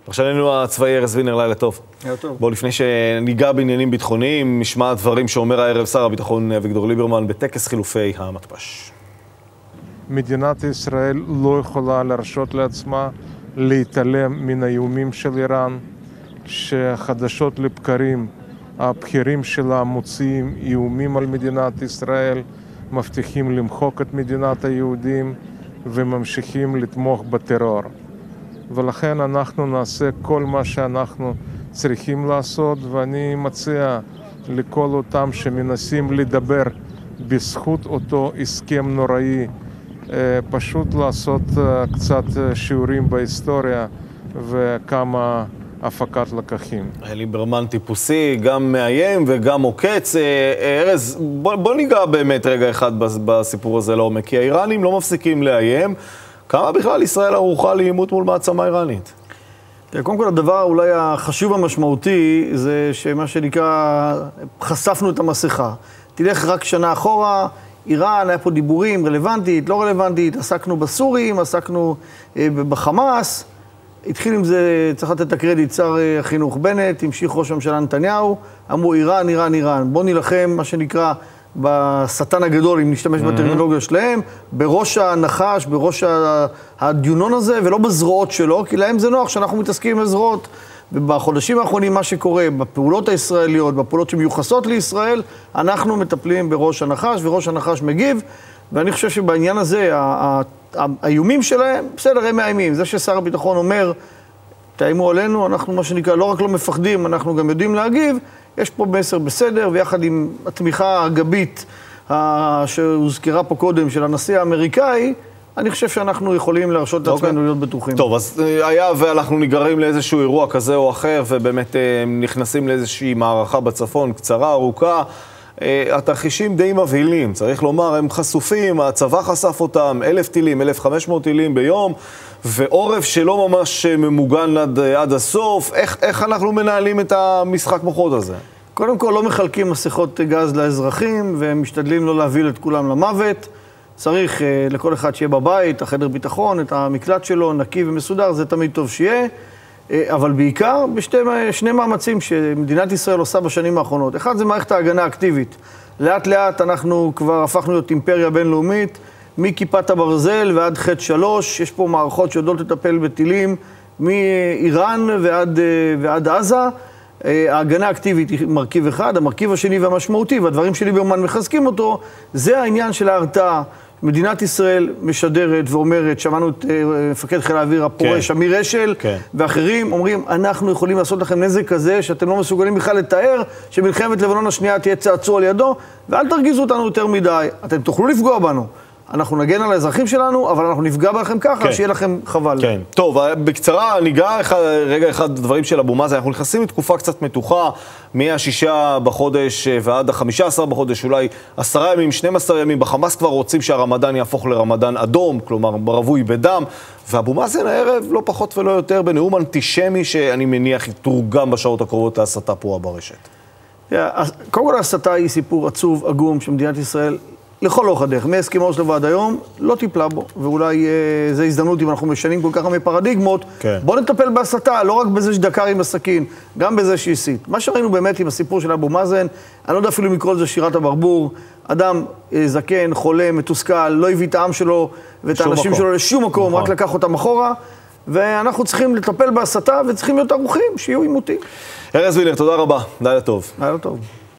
פרשננו הצבאי ארז וינר, לילה טוב. לילה טוב. בואו, לפני שניגע בעניינים ביטחוניים, נשמע דברים שאומר הערב שר הביטחון אביגדור ליברמן בטקס חילופי המתפ"ש. מדינת ישראל לא יכולה להרשות לעצמה להתעלם מן האיומים של איראן, שחדשות לבקרים הבכירים שלה מוציאים איומים על מדינת ישראל, מבטיחים למחוק את מדינת היהודים וממשיכים לתמוך בטרור. ולכן אנחנו נעשה כל מה שאנחנו צריכים לעשות, ואני מציע לכל אותם שמנסים לדבר בזכות אותו הסכם נוראי, פשוט לעשות קצת שיעורים בהיסטוריה וכמה הפקת לקחים. ליברמן טיפוסי, גם מאיים וגם עוקץ. ארז, בוא ניגע באמת רגע אחד בסיפור הזה לעומק, כי האיראנים לא מפסיקים לאיים. כמה בכלל ישראל ערוכה לעימות מול מעצמה איראנית? קודם כל, הדבר אולי החשוב המשמעותי זה שמה שנקרא, חשפנו את המסכה. תלך רק שנה אחורה, איראן, היה פה דיבורים, רלוונטית, לא רלוונטית, עסקנו בסורים, עסקנו בחמאס. התחיל עם זה, צריך לתת את הקרדיט, שר החינוך בנט, המשיך ראש הממשלה נתניהו, אמרו איראן, איראן, איראן. בוא נילחם, מה שנקרא, בשטן הגדול, אם נשתמש בטרמינולוגיה שלהם, בראש הנחש, בראש הדיונון הזה, ולא בזרועות שלו, כי להם זה נוח שאנחנו מתעסקים עם הזרועות. ובחודשים האחרונים, מה שקורה, בפעולות הישראליות, בפעולות שמיוחסות לישראל, אנחנו מטפלים בראש הנחש, וראש הנחש מגיב, ואני חושב שבעניין הזה, האיומים שלהם, בסדר, הם מאיימים. זה ששר הביטחון אומר, תאיימו עלינו, אנחנו מה שנקרא, לא רק לא מפחדים, אנחנו גם יודעים להגיב, יש פה מסר בסדר, ויחד עם התמיכה הגבית שהוזכרה פה קודם של הנשיא האמריקאי, אני חושב שאנחנו יכולים להרשות לעצמנו להיות בטוחים. טוב, אז היה ואנחנו נגררים לאיזשהו אירוע כזה או אחר, ובאמת נכנסים לאיזושהי מערכה בצפון, קצרה, ארוכה. התרחישים די מבהילים, צריך לומר, הם חשופים, הצבא חשף אותם, 1,000 טילים, 1,500 טילים ביום, ועורף שלא ממש ממוגן עד הסוף. איך אנחנו מנהלים את המשחק מוחות הזה? קודם כל, לא מחלקים מסכות גז לאזרחים, והם משתדלים לא להביא את כולם למוות. צריך לכל אחד שיהיה בבית, החדר ביטחון, את המקלט שלו, נקי ומסודר, זה תמיד טוב שיהיה. אבל בעיקר בשני מאמצים שמדינת ישראל עושה בשנים האחרונות. אחד זה מערכת ההגנה האקטיבית. לאט לאט אנחנו כבר הפכנו להיות אימפריה בינלאומית, מכיפת הברזל ועד חטא 3, יש פה מערכות שיודעות לטפל בטילים מאיראן ועד עזה. ההגנה האקטיבית היא מרכיב אחד, המרכיב השני והמשמעותי, והדברים שליברמן מחזקים אותו, זה העניין של ההרתעה. מדינת ישראל משדרת ואומרת, שמענו את מפקד חיל האוויר הפורש, אמיר אשל, ואחרים אומרים, אנחנו יכולים לעשות לכם נזק כזה, שאתם לא מסוגלים בכלל לתאר, שמלחמת לבנון השנייה תהיה צעצוע על ידו, ואל תרגיזו אותנו יותר מדי, אתם תוכלו לפגוע בנו. אנחנו נגן על האזרחים שלנו, אבל אנחנו נפגע בכם ככה, שיהיה לכם חבל. כן. טוב, בקצרה, ניגע רגע אחד דברים של אבו מאזן. אנחנו נכנסים לתקופה קצת מתוחה, מה-6 בחודש ועד ה-15 בחודש, אולי 10 ימים, 12 ימים. בחמאס כבר רוצים שהרמדאן יהפוך לרמדאן אדום, כלומר, רווי בדם. ואבו מאזן הערב, לא פחות ולא יותר, בנאום אנטישמי, שאני מניח יתורגם בשעות הקרובות להסתה פרועה ברשת. קודם כל, ההסתה היא סיפור עצוב, עגום, שמדינת ישראל לכל אורך הדרך, מהסכמות שלו ועד היום, לא טיפלה בו, ואולי זו הזדמנות אם אנחנו משנים כל כך הרבה פרדיגמות, בוא נטפל בהסתה, לא רק בזה שדקר עם הסכין, גם בזה שהסית. מה שראינו באמת עם הסיפור של אבו מאזן, אני לא יודע אפילו לקרוא לזה שירת הברבור, אדם זקן, חולה, מתוסכל, לא הביא את העם שלו ואת האנשים שלו לשום מקום, רק לקח אותם אחורה, ואנחנו צריכים לטפל בהסתה וצריכים להיות ערוכים, שיהיו עימותים. ארז וינר, תודה רבה, לילה טוב. לילה טוב.